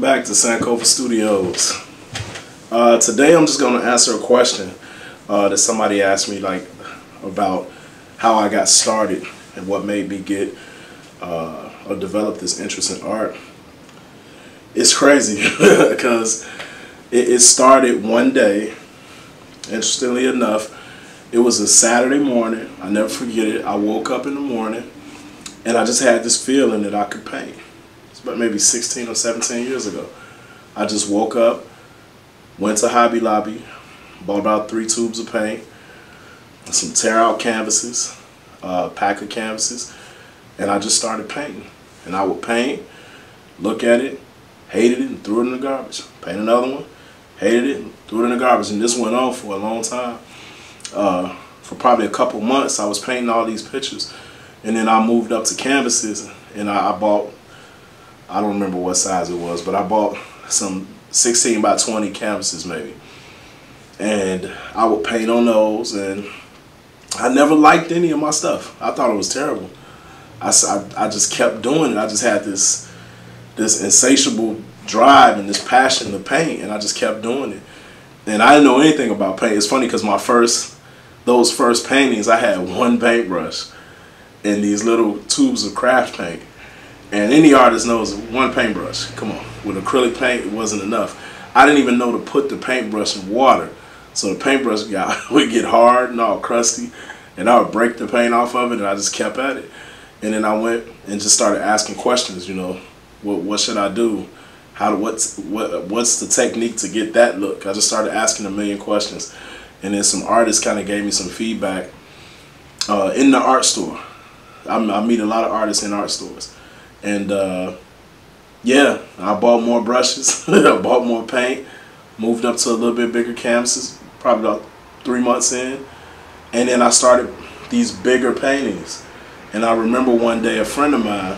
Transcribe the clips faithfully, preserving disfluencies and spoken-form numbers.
Welcome back to Sankofa Studios. Uh, today I'm just going to answer a question uh, that somebody asked me, like, about how I got started and what made me get uh, or develop this interest in art. It's crazy because it, it started one day. Interestingly enough, it was a Saturday morning. I never forget it. I woke up in the morning and I just had this feeling that I could paint. It's about maybe sixteen or seventeen years ago. I just woke up, went to Hobby Lobby, bought about three tubes of paint, some tear out canvases, a pack of canvases, and I just started painting. And I would paint, look at it, hated it, and threw it in the garbage. Paint another one, hated it, and threw it in the garbage. And this went on for a long time. Uh, for probably a couple months, I was painting all these pictures. And then I moved up to canvases, and I, I bought, I don't remember what size it was, but I bought some sixteen by twenty canvases maybe. And I would paint on those, and I never liked any of my stuff. I thought it was terrible. I, I, I just kept doing it. I just had this, this insatiable drive and this passion to paint, and I just kept doing it. And I didn't know anything about paint. It's funny because my first, those first paintings, I had one paintbrush and these little tubes of craft paint. And any artist knows one paintbrush. Come on, with acrylic paint, it wasn't enough. I didn't even know to put the paintbrush in water. So the paintbrush got, would get hard and all crusty, and I would break the paint off of it, and I just kept at it. And then I went and just started asking questions, you know, what, what should I do? How, what's, what, what's the technique to get that look? I just started asking a million questions. And then some artists kind of gave me some feedback uh, in the art store. I, I meet a lot of artists in art stores. And uh, yeah, I bought more brushes, I bought more paint, moved up to a little bit bigger canvases, probably about three months in. And then I started these bigger paintings. And I remember one day a friend of mine,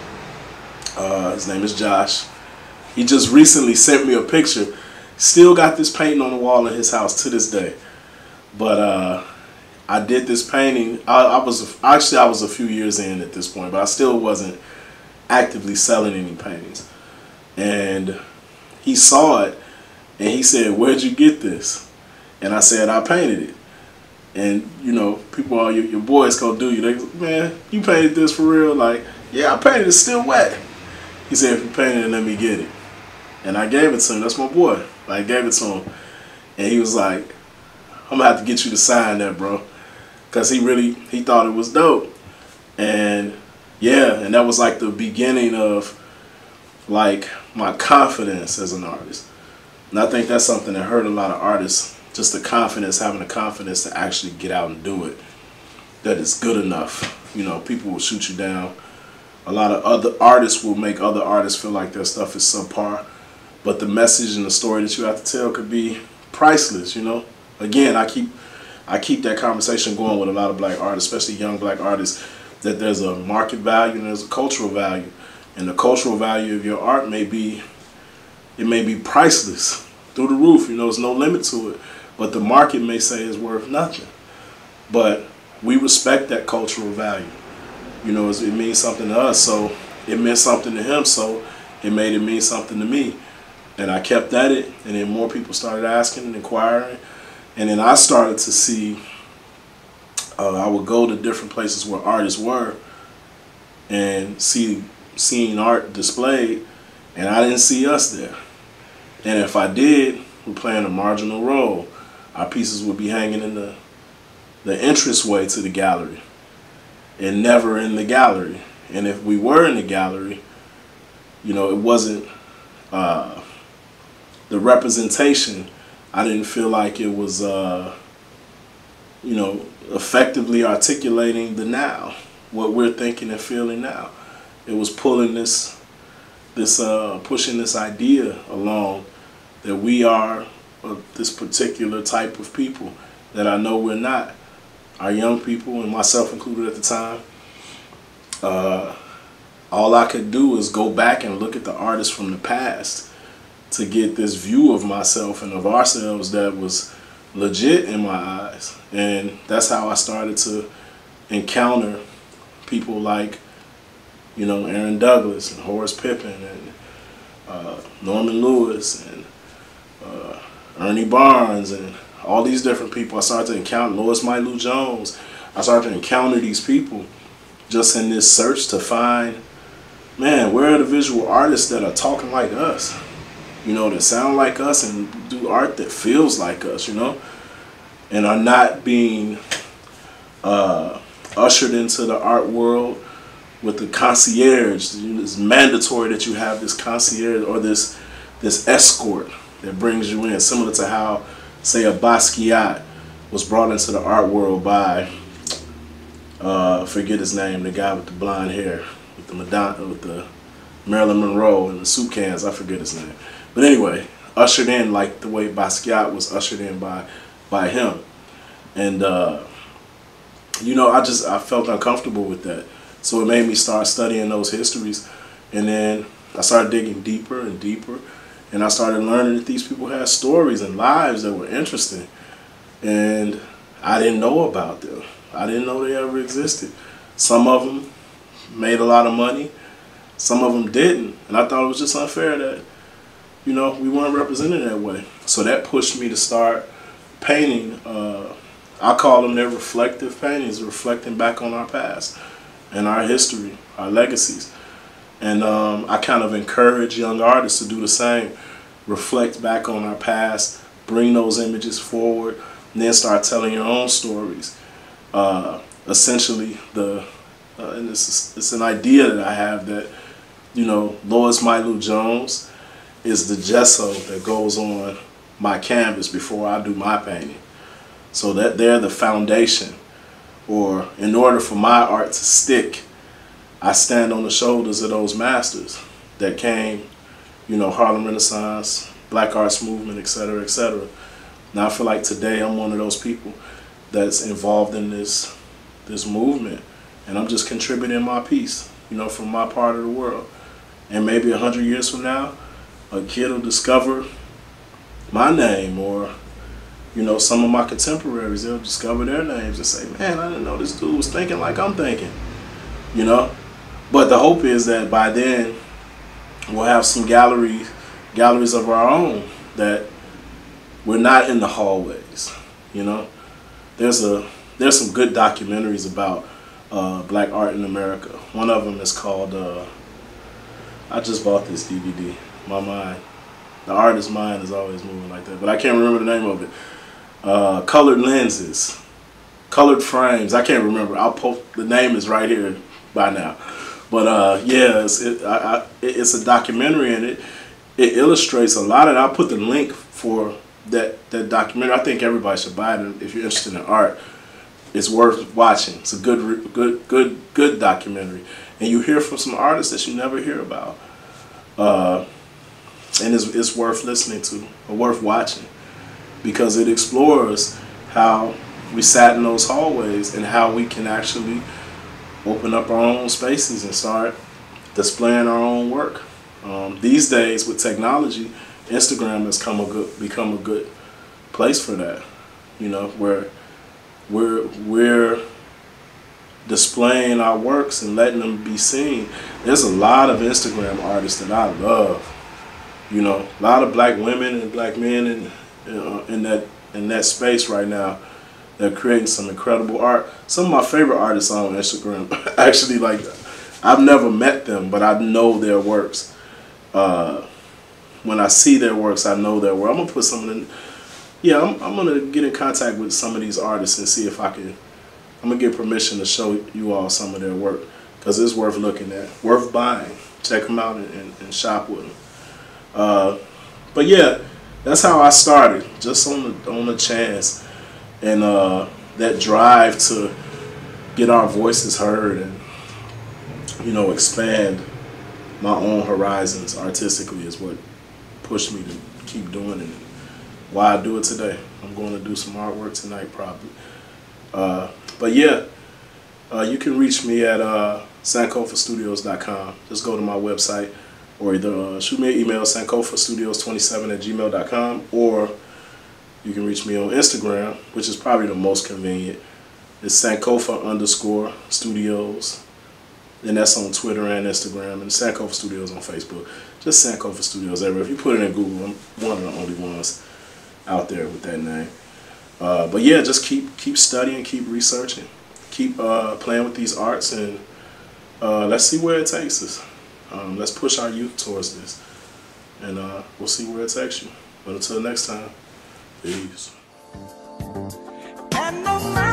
uh, his name is Josh, he just recently sent me a picture. Still got this painting on the wall in his house to this day. But uh, I did this painting. I, I was actually I was a few years in at this point, but I still wasn't actively selling any paintings. And he saw it, and he said, "Where'd you get this?" And I said, "I painted it." And you know, people, all your, your boys go do you. They go, "Man, you painted this for real?" Like, "Yeah, I painted it. It's still wet." He said, "If you painted it, let me get it." And I gave it to him. That's my boy. I gave it to him, and he was like, "I'm gonna have to get you to sign that, bro," because he really he thought it was dope. And yeah, and that was like the beginning of like my confidence as an artist. And I think that's something that hurt a lot of artists, just the confidence, having the confidence to actually get out and do it. That it's good enough. You know, people will shoot you down. A lot of other artists will make other artists feel like their stuff is subpar. But the message and the story that you have to tell could be priceless, you know. Again, I keep I keep that conversation going with a lot of black artists, especially young black artists, that there's a market value and there's a cultural value. And the cultural value of your art may be, it may be priceless through the roof, you know, there's no limit to it. But the market may say it's worth nothing. But we respect that cultural value. You know, it means something to us, so it meant something to him, so it made it mean something to me. And I kept at it, and then more people started asking and inquiring. And then I started to see, uh, I would go to different places where artists were and see seeing art displayed, and I didn't see us there. And if I did, we're playing a marginal role. Our pieces would be hanging in the, the entranceway to the gallery and never in the gallery. And if we were in the gallery, you know, it wasn't uh, the representation. I didn't feel like it was, uh, you know, effectively articulating the now, what we're thinking and feeling now. It was pulling this, this, uh, pushing this idea along that we are uh, this particular type of people that I know we're not. Our young people, and myself included at the time, uh, all I could do is go back and look at the artists from the past to get this view of myself and of ourselves that was legit in my eyes. And that's how I started to encounter people like, you know, Aaron Douglas and Horace Pippin and uh, Norman Lewis and uh, Ernie Barnes and all these different people. I started to encounter Lois Mailou Jones. I started to encounter these people just in this search to find, man, where are the visual artists that are talking like us? You know, that sound like us and do art that feels like us, you know? And are not being uh, ushered into the art world with the concierge. It's mandatory that you have this concierge or this this escort that brings you in, similar to how, say, a Basquiat was brought into the art world by, uh, forget his name, the guy with the blonde hair, with the Madonna, with the Marilyn Monroe and the soup cans. I forget his name, but anyway, ushered in like the way Basquiat was ushered in by by him, and uh, you know, I just I felt uncomfortable with that. So it made me start studying those histories, and then I started digging deeper and deeper, and I started learning that these people had stories and lives that were interesting, and I didn't know about them. I didn't know they ever existed. Some of them made a lot of money, some of them didn't, and I thought it was just unfair that, you know, we weren't represented that way. So that pushed me to start painting. Uh, I call them their reflective paintings, reflecting back on our past and our history, our legacies. And um, I kind of encourage young artists to do the same, reflect back on our past, bring those images forward, and then start telling your own stories. Uh, essentially, the uh, and this is, it's an idea that I have that, you know, Lois Mailou Jones is the gesso that goes on my canvas before I do my painting. So that they're the foundation, or in order for my art to stick, I stand on the shoulders of those masters that came, you know, Harlem Renaissance, Black Arts Movement, et cetera, et cetera. Now I feel like today I'm one of those people that's involved in this this movement, and I'm just contributing my piece, you know, from my part of the world. And maybe a hundred years from now, a kid will discover my name, or, you know, some of my contemporaries, they'll discover their names and say, man, I didn't know this dude was thinking like I'm thinking, you know. But the hope is that by then we'll have some galleries, galleries of our own, that we're not in the hallways, you know. There's a there's some good documentaries about uh, black art in America. One of them is called, uh, I just bought this D V D, my mind. The artist's mind is always moving like that, but I can't remember the name of it. Uh, colored lenses, colored frames. I can't remember. I'll post, the name is right here by now. But uh, yeah, it's, it, I, I, it's a documentary, and it it illustrates a lot. And I'll put the link for that that documentary. I think everybody should buy it if you're interested in art. It's worth watching. It's a good good good good documentary, and you hear from some artists that you never hear about. Uh, and it's, it's worth listening to, or worth watching, because it explores how we sat in those hallways and how we can actually open up our own spaces and start displaying our own work. Um, these days with technology, Instagram has come a good, become a good place for that, you know, where we're, we're displaying our works and letting them be seen. There's a lot of Instagram artists that I love. You know, a lot of black women and black men in, uh, in that in that space right now. They're creating some incredible art. Some of my favorite artists on Instagram, actually, like, I've never met them, but I know their works. Uh, when I see their works, I know their work. I'm gonna put some in. Yeah, I'm, I'm gonna get in contact with some of these artists and see if I can. I'm gonna get permission to show you all some of their work, because it's worth looking at, worth buying. Check them out and, and, and shop with them. Uh, but yeah, that's how I started, just on the on the chance, and uh, that drive to get our voices heard and, you know, expand my own horizons artistically is what pushed me to keep doing it. Why I do it today. I'm going to do some artwork tonight probably. Uh, but yeah, uh, you can reach me at uh, sankofa studios dot com. Just go to my website. Or either uh, shoot me an email, sankofa studios twenty-seven at gmail dot com, or you can reach me on Instagram, which is probably the most convenient. It's Sankofa underscore studios. And that's on Twitter and Instagram, and Sankofa Studios on Facebook. Just Sankofa Studios everywhere. If you put it in Google, I'm one of the only ones out there with that name. Uh, but yeah, just keep keep studying, keep researching, keep uh, playing with these arts, and uh, let's see where it takes us. Um, let's push our youth towards this, and uh, we'll see where it takes you. But until next time, peace. And no